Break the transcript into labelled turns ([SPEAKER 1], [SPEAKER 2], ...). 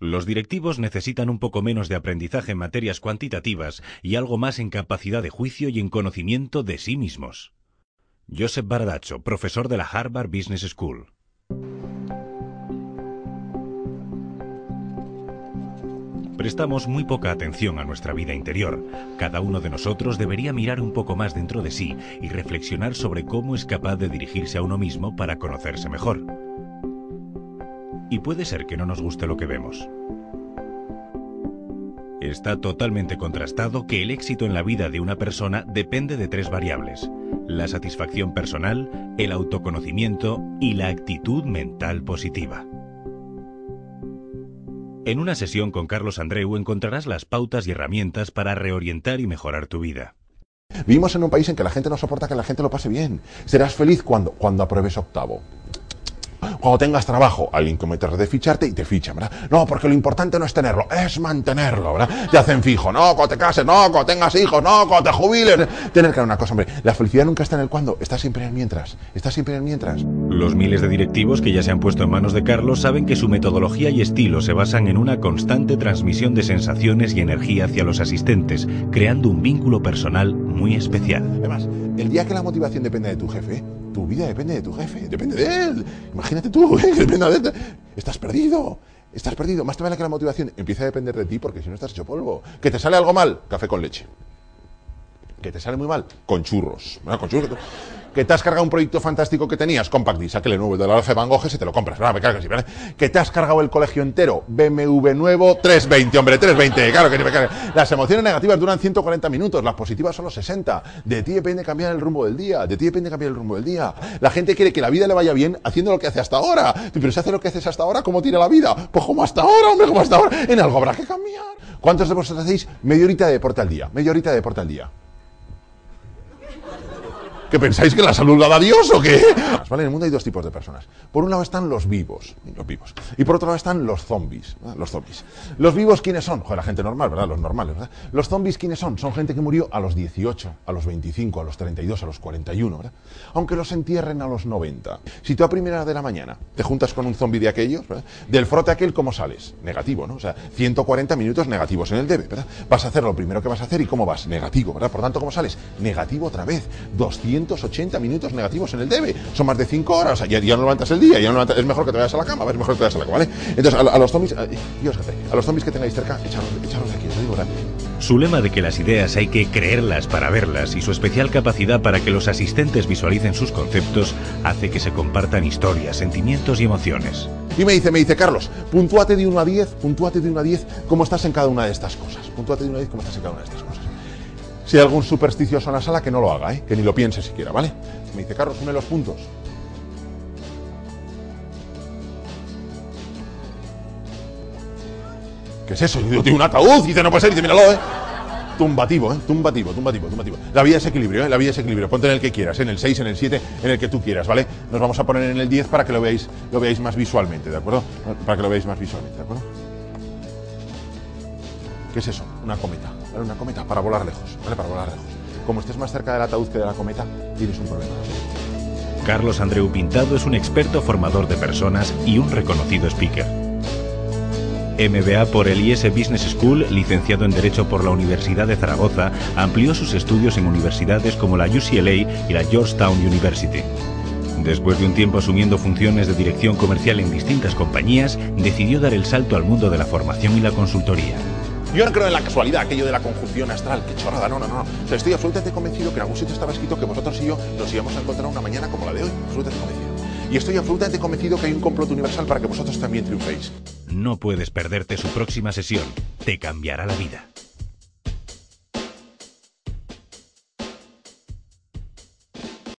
[SPEAKER 1] Los directivos necesitan un poco menos de aprendizaje en materias cuantitativas y algo más en capacidad de juicio y en conocimiento de sí mismos. Joseph Bardaccio, profesor de la Harvard Business School. Prestamos muy poca atención a nuestra vida interior. Cada uno de nosotros debería mirar un poco más dentro de sí y reflexionar sobre cómo es capaz de dirigirse a uno mismo para conocerse mejor. Y puede ser que no nos guste lo que vemos. Está totalmente contrastado que el éxito en la vida de una persona depende de 3 variables: la satisfacción personal, el autoconocimiento y la actitud mental positiva. En una sesión con Carlos Andreu encontrarás las pautas y herramientas para reorientar y mejorar tu vida.
[SPEAKER 2] Vivimos en un país en que la gente no soporta que la gente lo pase bien. Serás feliz cuando apruebes octavo. Cuando tengas trabajo, alguien comete de ficharte y te fichan, ¿verdad? No, porque lo importante no es tenerlo, es mantenerlo, ¿verdad? Te hacen fijo, no, cuando te cases, no, cuando tengas hijos, no, cuando te jubiles. Tener que dar una cosa, hombre, la felicidad nunca está en el cuándo, está siempre en el mientras, está siempre en el mientras.
[SPEAKER 1] Los miles de directivos que ya se han puesto en manos de Carlos saben que su metodología y estilo se basan en una constante transmisión de sensaciones y energía hacia los asistentes, creando un vínculo personal muy especial.
[SPEAKER 2] Además, el día que la motivación depende de tu jefe, tu vida depende de tu jefe, depende de él. Imagínate tú, que dependa de él. Estás perdido, estás perdido. Más te vale que la motivación empiece a depender de ti, porque si no estás hecho polvo. Que te sale algo mal, café con leche. Que te sale muy mal, con churros. Bueno, con churros. Que te has cargado un proyecto fantástico que tenías, Compact Disc, aquel nuevo, el de la Alfa Van Gogh, se te lo compras, ¿verdad? Me cargas, ¿verdad? Que te has cargado el colegio entero, BMW nuevo, 320, hombre, 320, claro que me cargas. Las emociones negativas duran 140 minutos, las positivas solo 60. De ti depende cambiar el rumbo del día, de ti depende cambiar el rumbo del día. La gente quiere que la vida le vaya bien haciendo lo que hace hasta ahora. Pero si hace lo que haces hasta ahora, ¿cómo tira la vida? Pues como hasta ahora, hombre, como hasta ahora. En algo habrá que cambiar. ¿Cuántos de vosotros hacéis media horita de deporte al día? Media horita de deporte al día. ¿Qué pensáis que la salud la da Dios o qué? ¿Vale? En el mundo hay 2 tipos de personas. Por un lado están los vivos. Y por otro lado están los zombies. Los zombies. ¿Los vivos quiénes son? Joder, la gente normal, ¿verdad? Los normales, ¿verdad? Los zombies ¿quiénes son? Son gente que murió a los 18, a los 25, a los 32, a los 41, ¿verdad? Aunque los entierren a los 90. Si tú a primera de la mañana te juntas con un zombie de aquellos, ¿verdad? Del frote aquel, ¿cómo sales? Negativo, ¿no? O sea, 140 minutos negativos en el debe, ¿verdad? Vas a hacer lo primero que vas a hacer y ¿cómo vas? Negativo, ¿verdad? Por tanto, ¿cómo sales? Negativo otra vez. 280 minutos negativos en el debe. Son más de 5 horas. O sea, ya no levantas el día, es mejor que te vayas a la cama, es mejor que te vayas a la cama, ¿vale? Entonces, a los zombies, a los zombies que tengáis cerca, echaros de aquí, os digo, ¿verdad?
[SPEAKER 1] Su lema de que las ideas hay que creerlas para verlas y su especial capacidad para que los asistentes visualicen sus conceptos hace que se compartan historias, sentimientos y emociones.
[SPEAKER 2] Y me dice, Carlos, puntúate de 1 a 10, cómo estás en cada una de estas cosas. Puntúate de 1 a 10, cómo estás en cada una de estas cosas. Si hay algún supersticioso en la sala, que no lo haga, que ni lo piense siquiera, ¿vale? Me dice, Carlos, une los puntos. ¿Qué es eso? Yo digo, tiene un ataúd. Dice, no puede ser. Dice, míralo, tumbativo. La vida es equilibrio, la vida es equilibrio. Ponte en el que quieras, en el 6, en el 7, en el que tú quieras, ¿vale? Nos vamos a poner en el 10 para que lo veáis más visualmente, ¿de acuerdo? Para que lo veáis más visualmente, ¿de acuerdo? ¿Qué es eso? Una cometa, ¿vale? Una cometa para volar lejos, ¿vale? Para volar lejos. Como estés más cerca del ataúd que de la cometa, tienes un problema.
[SPEAKER 1] Carlos Andreu Pintado es un experto formador de personas y un reconocido speaker. MBA por el IS Business School, licenciado en Derecho por la Universidad de Zaragoza, amplió sus estudios en universidades como la UCLA y la Georgetown University. Después de un tiempo asumiendo funciones de dirección comercial en distintas compañías, decidió dar el salto al mundo de la formación y la consultoría.
[SPEAKER 2] Yo no creo en la casualidad, aquello de la conjunción astral, qué chorrada, no. O sea, estoy absolutamente convencido que en algún sitio estaba escrito que vosotros y yo nos íbamos a encontrar una mañana como la de hoy, absolutamente convencido. Y estoy absolutamente convencido que hay un complot universal para que vosotros también triunféis.
[SPEAKER 1] No puedes perderte su próxima sesión, te cambiará la vida.